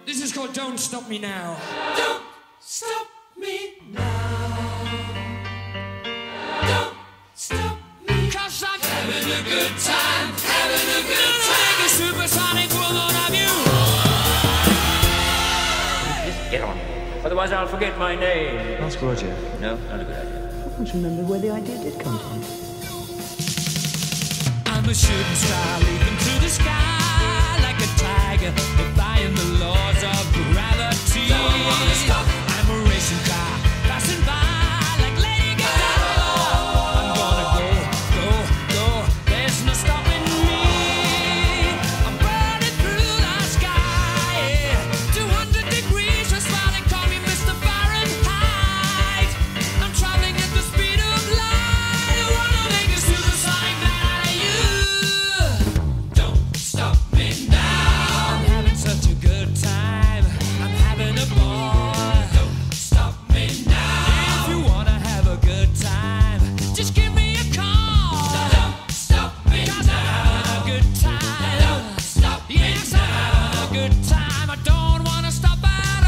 This is called Don't Stop Me Now. Don't stop me now. Don't stop me. 'Cause I'm Having a good time, having a good time. like a supersonic woman of you. Just get on. Otherwise I'll forget my name. Ask Roger. No, not a good idea. I can't remember where the idea did come from. I'm a shooting star leaping through the sky like a tiger, defying the laws of gravity. Don't wanna stop. I'm a racing car passing by like Lady Gaga. I'm gonna go, go, go. There's no stopping me. I'm burning through the sky. 200 degrees, that's why they call me Mr. Fahrenheit. I'm traveling at the speed of light. I wanna make a supersonic man out of you. Don't stop me now. I'm having such a good time. I'm having a ball. Don't stop me now. If you wanna have a good time, just give me a call. Don't stop me 'Cause I'm having a now. good time. Don't stop me Yes, I'm having a now. good time. I don't wanna stop at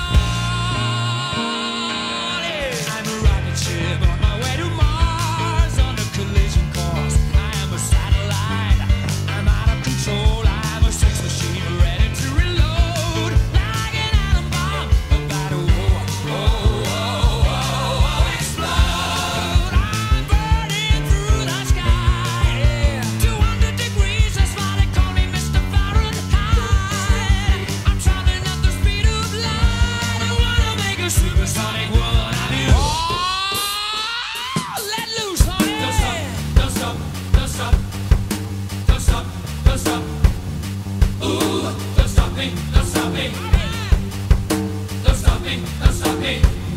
all. Yeah. I'm a rocket ship on my way to Mars on a collision course. I am a satellite. I'm out of control. I'm a sex machine ready to reload. Like an atom bomb about to explode. I'm burning through the sky. Yeah. 200 degrees, that's why they call me Mr. Fahrenheit. I'm traveling at the speed of light. I wanna make a supersonic woman out of you. Oh, let loose, honey. Don't stop, don't stop, don't stop. Don't stop, don't stop. Ooh, don't stop me, don't stop me. Don't stop me, don't stop me.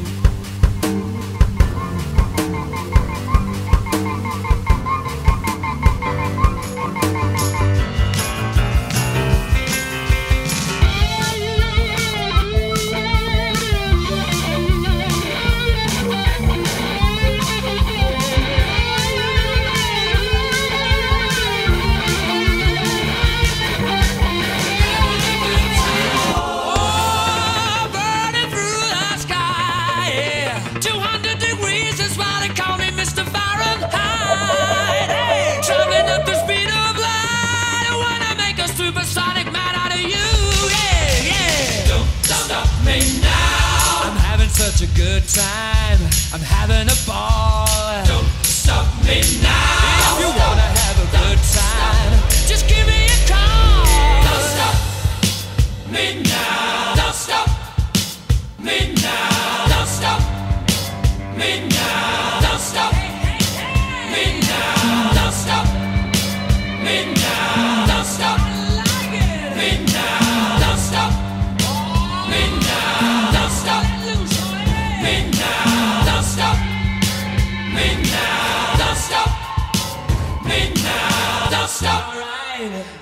Oh, burning through the sky, yeah. 200 degrees, that's why they call me Mr. Fahrenheit. Hey, traveling at the speed of light. I wanna make a supersonic man out of you. Yeah, yeah. Don't stop me now. I'm having such a good time. I'm having a ball. Don't stop me now. If you wanna have a good time, just give me a call. Don't stop me now. Don't stop me now. Don't stop me now. Don't stop me now. Don't stop me now. Don't stop I like it. me now. Don't stop me now. Don't stop Let loose, honey. me now. Don't stop me now. Don't stop me now. Don't stop. All right.